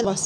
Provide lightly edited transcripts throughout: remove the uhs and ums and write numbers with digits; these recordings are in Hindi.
बस।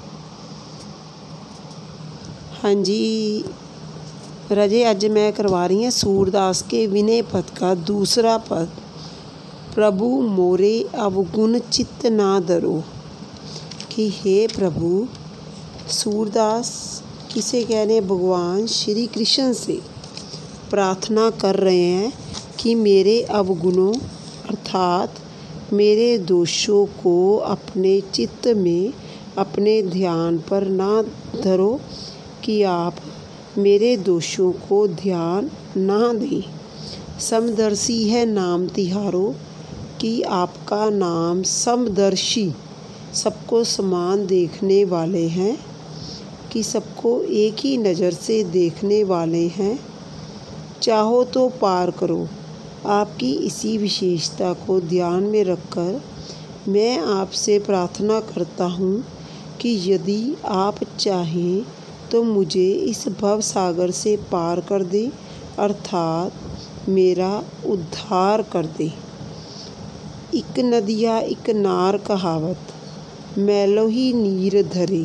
हाँ जी राजे, अज मैं करवा रही हूँ सूरदास के विनय पद का दूसरा पद। प्रभु मोरे अवगुण चित्त ना धरो। कि हे प्रभु, सूरदास किसे कह रहे हैं? भगवान श्री कृष्ण से प्रार्थना कर रहे हैं कि मेरे अवगुणों अर्थात मेरे दोषों को अपने चित्त में, अपने ध्यान पर ना धरो, कि आप मेरे दोषों को ध्यान ना दें। समदर्शी है नाम तिहारो, कि आपका नाम समदर्शी, सबको समान देखने वाले हैं, कि सबको एक ही नज़र से देखने वाले हैं। चाहो तो पार करो। आपकी इसी विशेषता को ध्यान में रखकर मैं आपसे प्रार्थना करता हूँ कि यदि आप चाहें तो मुझे इस भव सागर से पार कर दे, अर्थात मेरा उद्धार कर दे। इक नदिया इक नार कहावत, मैलो ही नीर धरे।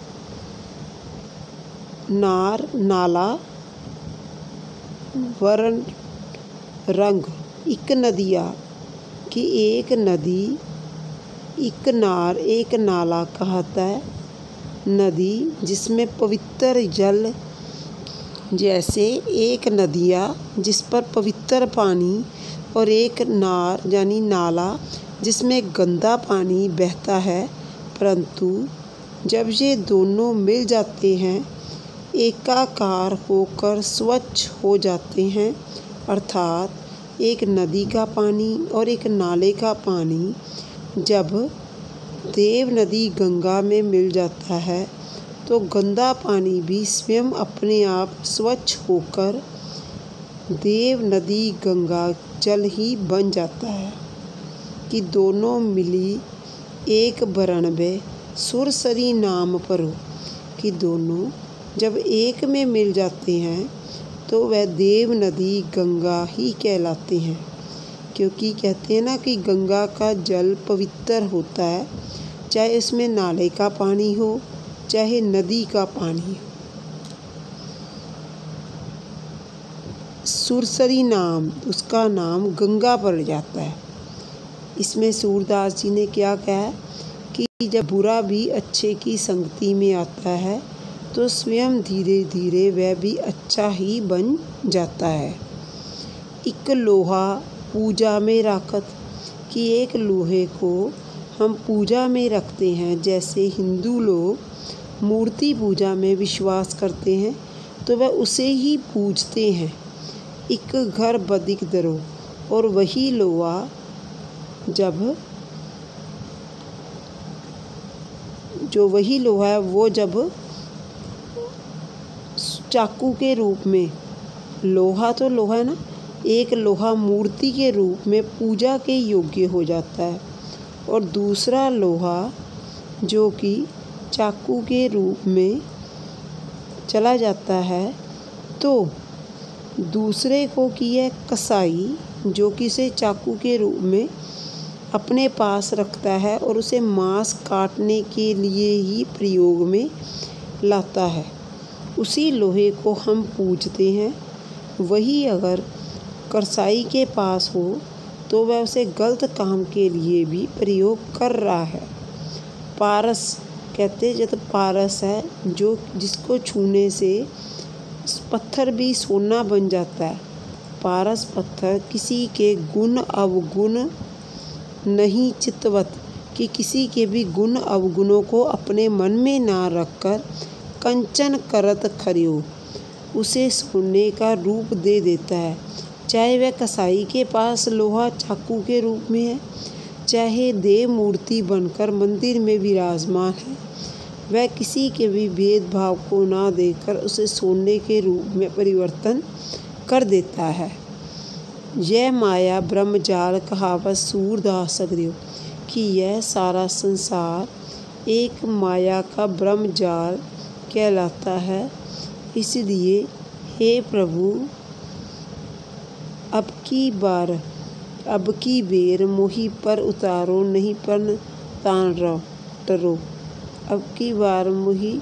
नार नाला, वर्ण रंग। इक नदिया कि एक नदी, इक नार एक नाला कहता है। नदी जिसमें पवित्र जल, जैसे एक नदिया जिस पर पवित्र पानी, और एक नार यानी नाला जिसमें गंदा पानी बहता है। परंतु जब ये दोनों मिल जाते हैं, एकाकार होकर स्वच्छ हो जाते हैं, अर्थात एक नदी का पानी और एक नाले का पानी जब देव नदी गंगा में मिल जाता है, तो गंदा पानी भी स्वयं अपने आप स्वच्छ होकर देव नदी गंगा जल ही बन जाता है। कि दोनों मिली एक बरनबे सुरसरी नाम परो। कि दोनों जब एक में मिल जाते हैं तो वह देव नदी गंगा ही कहलाते हैं। क्योंकि कहते हैं ना कि गंगा का जल पवित्र होता है, चाहे उसमें नाले का पानी हो, चाहे नदी का पानी हो। सुरसरी नाम, उसका नाम गंगा पड़ जाता है। इसमें सूरदास जी ने क्या कहा कि जब बुरा भी अच्छे की संगति में आता है तो स्वयं धीरे धीरे वह भी अच्छा ही बन जाता है। एक लोहा पूजा में राखत। कि एक लोहे को हम पूजा में रखते हैं। जैसे हिंदू लोग मूर्ति पूजा में विश्वास करते हैं तो वह उसे ही पूजते हैं। एक घर बदिक दरो। और वही लोहा वही लोहा है वो जब चाकू के रूप में, लोहा तो लोहा है ना, एक लोहा मूर्ति के रूप में पूजा के योग्य हो जाता है, और दूसरा लोहा जो कि चाकू के रूप में चला जाता है, तो दूसरे को की है कसाई, जो कि इसे चाकू के रूप में अपने पास रखता है और उसे मांस काटने के लिए ही प्रयोग में लाता है। उसी लोहे को हम पूजते हैं। वही अगर कसाई के पास हो तो वह उसे गलत काम के लिए भी प्रयोग कर रहा है। पारस कहते जब पारस है जो जिसको छूने से पत्थर भी सोना बन जाता है। पारस पत्थर किसी के गुण अवगुण नहीं चितवत। कि किसी के भी गुण अवगुणों को अपने मन में ना रखकर कंचन करत खर्यो, उसे सोने का रूप दे देता है। चाहे वह कसाई के पास लोहा चाकू के रूप में है, चाहे देव मूर्ति बनकर मंदिर में विराजमान है, वह किसी के भी भेदभाव को ना देकर उसे सोने के रूप में परिवर्तन कर देता है। यह माया ब्रह्मजाल कहावत सूरदास सगरियो। कि यह सारा संसार एक माया का ब्रह्मजाल कहलाता है। इसलिए हे प्रभु, अब की बेर मोही पर उतारो, नहीं पर तान टरो। अब की बार मुझे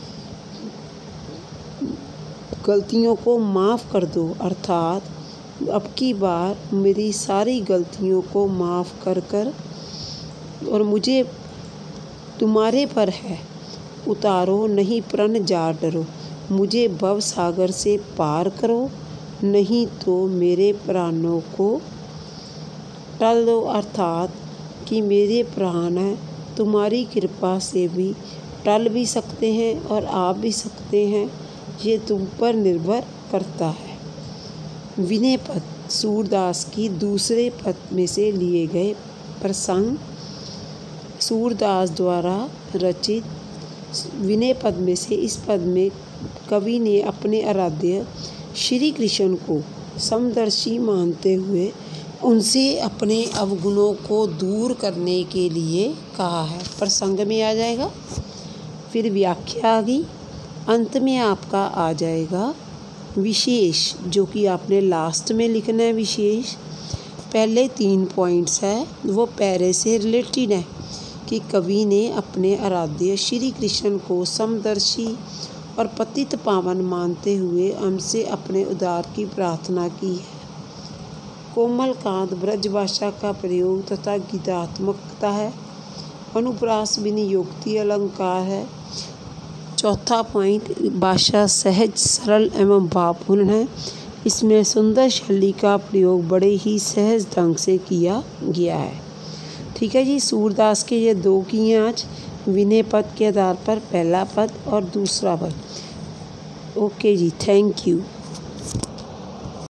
गलतियों को माफ़ कर दो, अर्थात अब की बार मेरी सारी गलतियों को माफ़ कर कर और मुझे तुम्हारे पर है उतारो, नहीं प्रण जा डरो, मुझे भव सागर से पार करो, नहीं तो मेरे प्राणों को टल दो, अर्थात कि मेरे प्राण हैं तुम्हारी कृपा से भी टल भी सकते हैं और आ भी सकते हैं, ये तुम पर निर्भर करता है। विनय पद सूरदास की दूसरे पद में से लिए गए प्रसंग। सूरदास द्वारा रचित विनय पद में से इस पद में कवि ने अपने आराध्य श्री कृष्ण को समदर्शी मानते हुए उनसे अपने अवगुणों को दूर करने के लिए कहा है। प्रसंग में आ जाएगा, फिर व्याख्या आ गई, अंत में आपका आ जाएगा विशेष, जो कि आपने लास्ट में लिखना है विशेष। पहले 3 पॉइंट्स है वो पैरे से रिलेटेड है कि कवि ने अपने आराध्य श्री कृष्ण को समदर्शी और पतित पावन मानते हुए हमसे अपने उद्धार की प्रार्थना की है। कोमल कांत ब्रजभाषा का प्रयोग तथा गीतात्मकता है। अनुप्रास विनियोक्ति अलंकार है। चौथा पॉइंट भाषा सहज सरल एवं भावपूर्ण है। इसमें सुंदर शैली का प्रयोग बड़े ही सहज ढंग से किया गया है। ठीक है जी, सूरदास के ये 2 किए आज विनय पद के आधार पर, पहला पद और दूसरा पद। Okay ji, thank you.